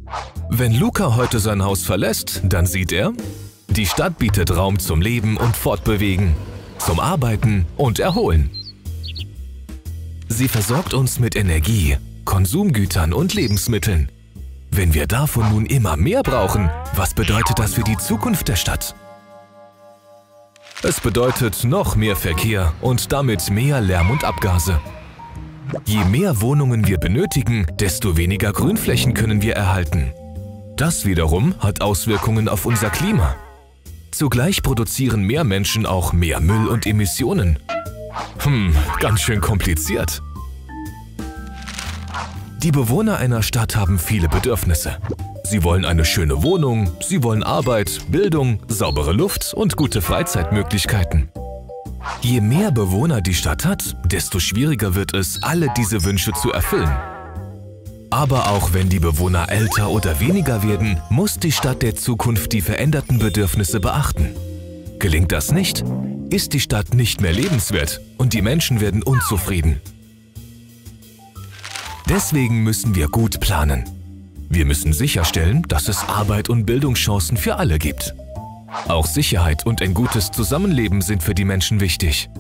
Wenn Luca heute sein Haus verlässt, dann sieht er: Die Stadt bietet Raum zum Leben und Fortbewegen, zum Arbeiten und Erholen. Sie versorgt uns mit Energie, Konsumgütern und Lebensmitteln. Wenn wir davon nun immer mehr brauchen, was bedeutet das für die Zukunft der Stadt? Es bedeutet noch mehr Verkehr und damit mehr Lärm und Abgase. Je mehr Wohnungen wir benötigen, desto weniger Grünflächen können wir erhalten. Das wiederum hat Auswirkungen auf unser Klima. Zugleich produzieren mehr Menschen auch mehr Müll und Emissionen. Ganz schön kompliziert. Die Bewohner einer Stadt haben viele Bedürfnisse. Sie wollen eine schöne Wohnung, sie wollen Arbeit, Bildung, saubere Luft und gute Freizeitmöglichkeiten. Je mehr Bewohner die Stadt hat, desto schwieriger wird es, alle diese Wünsche zu erfüllen. Aber auch wenn die Bewohner älter oder weniger werden, muss die Stadt der Zukunft die veränderten Bedürfnisse beachten. Gelingt das nicht, ist die Stadt nicht mehr lebenswert und die Menschen werden unzufrieden. Deswegen müssen wir gut planen. Wir müssen sicherstellen, dass es Arbeit und Bildungschancen für alle gibt. Auch Sicherheit und ein gutes Zusammenleben sind für die Menschen wichtig.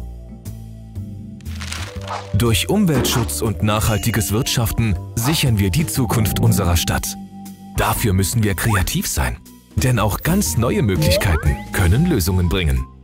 Durch Umweltschutz und nachhaltiges Wirtschaften sichern wir die Zukunft unserer Stadt. Dafür müssen wir kreativ sein, denn auch ganz neue Möglichkeiten können Lösungen bringen.